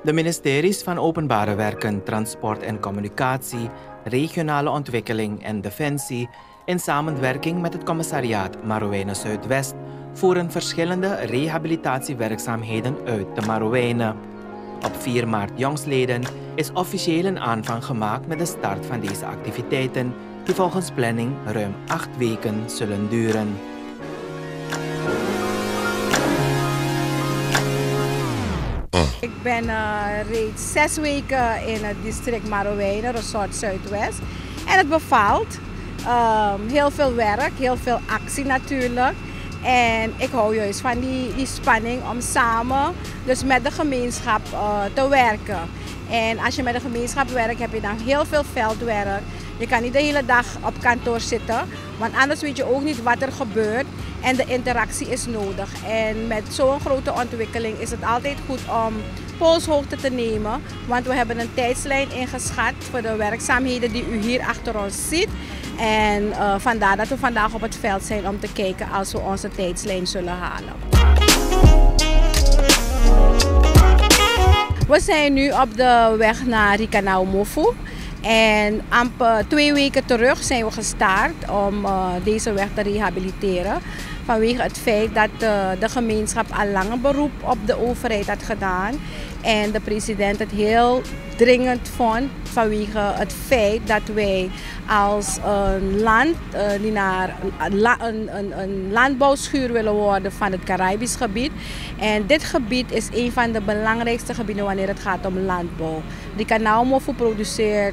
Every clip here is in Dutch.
De ministeries van Openbare Werken, Transport en Communicatie, Regionale Ontwikkeling en Defensie in samenwerking met het commissariaat Marowijnen Zuidwest voeren verschillende rehabilitatiewerkzaamheden uit te Marowijnen. Op 4 maart jongstleden is officieel een aanvang gemaakt met de start van deze activiteiten, die volgens planning ruim 8 weken zullen duren. Ik ben reeds 6 weken in het district Marowijnen, Resort Zuidwest. En het bevalt. Heel veel werk, heel veel actie natuurlijk. En ik hou juist van die spanning om samen dus met de gemeenschap te werken. En als je met de gemeenschap werkt, heb je dan heel veel veldwerk. Je kan niet de hele dag op kantoor zitten, want anders weet je ook niet wat er gebeurt. En de interactie is nodig. En met zo'n grote ontwikkeling is het altijd goed om polshoogte te nemen. Want we hebben een tijdslijn ingeschat voor de werkzaamheden die u hier achter ons ziet. En vandaar dat we vandaag op het veld zijn om te kijken als we onze tijdslijn zullen halen. We zijn nu op de weg naar Rikanaomofu. En amper 2 weken terug zijn we gestart om deze weg te rehabiliteren. Vanwege het feit dat de gemeenschap al lang een beroep op de overheid had gedaan. En de president het heel dringend vond vanwege het feit dat wij als een land die naar een landbouwschuur willen worden van het Caribisch gebied. En dit gebied is een van de belangrijkste gebieden wanneer het gaat om landbouw. Rikanaomofu produceert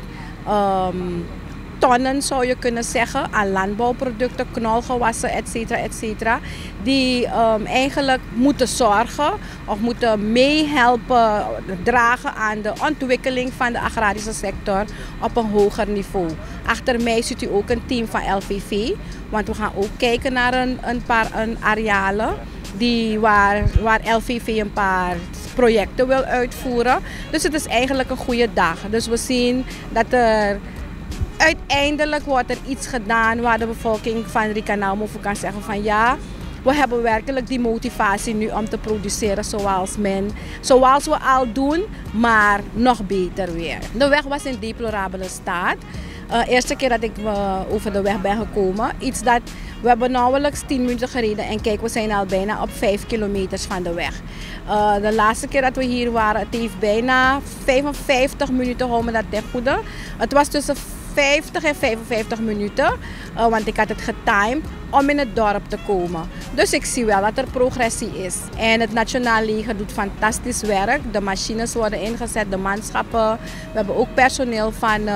tonnen, zou je kunnen zeggen, aan landbouwproducten, knolgewassen, etc. Die eigenlijk moeten zorgen of moeten meehelpen, dragen aan de ontwikkeling van de agrarische sector op een hoger niveau. Achter mij ziet u ook een team van LVV, want we gaan ook kijken naar een paar arealen waar LVV een paar projecten wil uitvoeren. Dus het is eigenlijk een goede dag. Dus we zien dat er uiteindelijk wordt er iets gedaan waar de bevolking van Rikanaomofu kan zeggen van ja, we hebben werkelijk die motivatie nu om te produceren zoals we al doen, maar nog beter weer. De weg was in deplorabele staat. Eerste keer dat ik over de weg ben gekomen, we hebben nauwelijks 10 minuten gereden en kijk, we zijn al bijna op 5 kilometers van de weg. De laatste keer dat we hier waren, het heeft bijna 55 minuten gehouden dat ten goede. Het was tussen 50 en 55 minuten, want ik had het getimed om in het dorp te komen. Dus ik zie wel dat er progressie is. En het Nationaal Leger doet fantastisch werk. De machines worden ingezet, de manschappen. We hebben ook personeel van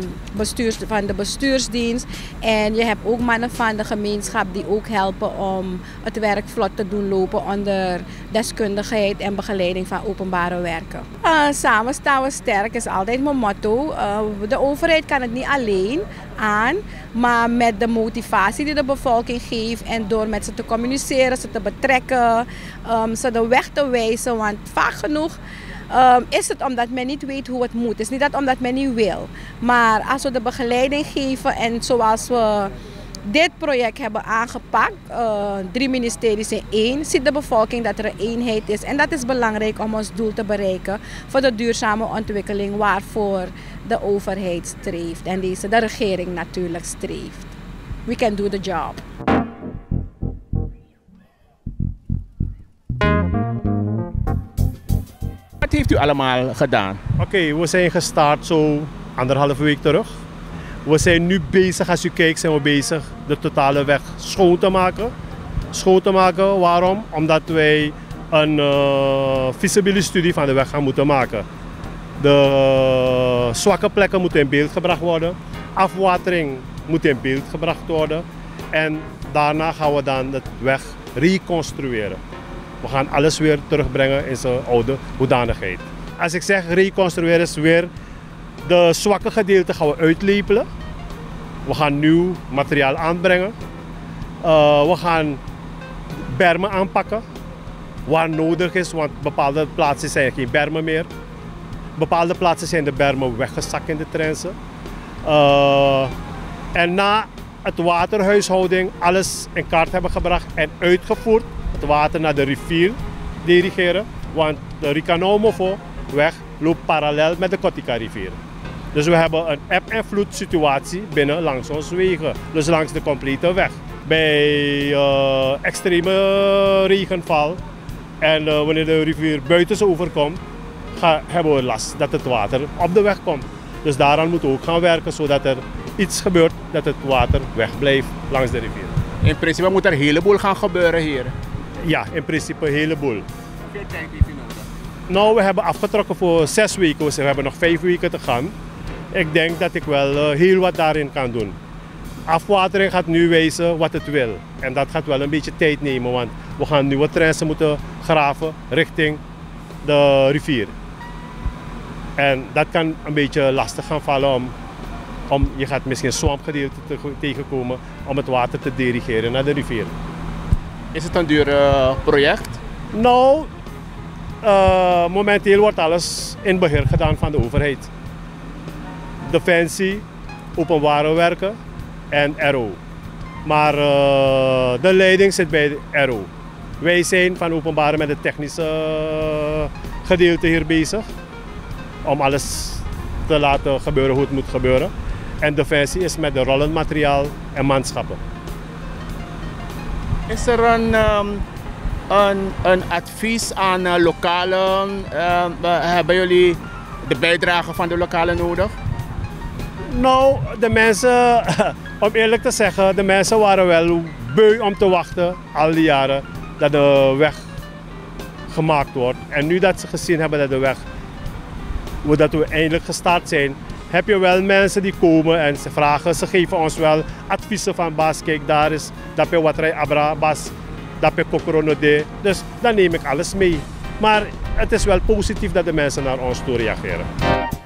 de bestuursdienst. En je hebt ook mannen van de gemeenschap die ook helpen om het werk vlot te doen lopen onder deskundigheid en begeleiding van openbare werken. Samen staan we sterk is altijd mijn motto. De overheid kan het niet alleen aan, maar met de motivatie die de bevolking geeft en door met ze te communiceren, ze te betrekken, ze de weg te wijzen. Want vaak genoeg is het omdat men niet weet hoe het moet. Het is niet dat omdat men niet wil. Maar als we de begeleiding geven en zoals we dit project hebben aangepakt, 3 ministeries in 1, ziet de bevolking dat er een eenheid is. En dat is belangrijk om ons doel te bereiken voor de duurzame ontwikkeling waarvoor de overheid streeft. En de regering natuurlijk streeft. We can do the job. Wat heeft u allemaal gedaan? Oké, we zijn gestart zo 1,5 week terug. We zijn nu bezig, als u kijkt, zijn we bezig de totale weg schoon te maken. Schoon te maken, waarom? Omdat wij een feasibility studie van de weg gaan moeten maken. De zwakke plekken moeten in beeld gebracht worden. Afwatering moet in beeld gebracht worden. En daarna gaan we dan de weg reconstrueren. We gaan alles weer terugbrengen in zijn oude hoedanigheid. Als ik zeg reconstrueren is weer de zwakke gedeelte gaan we uitlepelen. We gaan nieuw materiaal aanbrengen. We gaan bermen aanpakken waar nodig is, want bepaalde plaatsen zijn geen bermen meer. Bepaalde plaatsen zijn de bermen weggezakt in de trensen. En na het waterhuishouding alles in kaart hebben gebracht en uitgevoerd, het water naar de rivier dirigeren, want de Rikanaomofu weg loopt parallel met de Kotika-rivier. Dus we hebben een eb- en vloedsituatie binnen langs onze wegen, dus langs de complete weg. Bij extreme regenval en wanneer de rivier buiten zijn oever komt, hebben we last dat het water op de weg komt. Dus daaraan moeten we ook gaan werken, zodat er iets gebeurt dat het water wegblijft langs de rivier. In principe moet er een heleboel gaan gebeuren hier. Ja, in principe een heleboel. Hoeveel tijd heeft u nodig? Nou, we hebben afgetrokken voor 6 weken, dus we hebben nog 5 weken te gaan. Ik denk dat ik wel heel wat daarin kan doen. Afwatering gaat nu wijzen wat het wil. En dat gaat wel een beetje tijd nemen, want we gaan nieuwe trensen moeten graven richting de rivier. En dat kan een beetje lastig gaan vallen je gaat misschien swampgedeelte tegenkomen om het water te dirigeren naar de rivier. Is het een duur project? Nou, momenteel wordt alles in beheer gedaan van de overheid. Defensie, openbare werken en RO. Maar de leiding zit bij de RO. Wij zijn van openbare met het technische gedeelte hier bezig. Om alles te laten gebeuren hoe het moet gebeuren. En Defensie is met de rollend materiaal en manschappen. Is er een advies aan lokalen? Hebben jullie de bijdrage van de lokalen nodig? Nou, de mensen, om eerlijk te zeggen, de mensen waren wel beu om te wachten al die jaren dat de weg gemaakt wordt. En nu dat ze gezien hebben dat de weg, dat we eindelijk gestart zijn, heb je wel mensen die komen en ze vragen, ze geven ons wel adviezen van Bas, kijk daar is, dat je wat rij abra, Bas, dat je kokoronode. Dus dan neem ik alles mee. Maar het is wel positief dat de mensen naar ons toe reageren.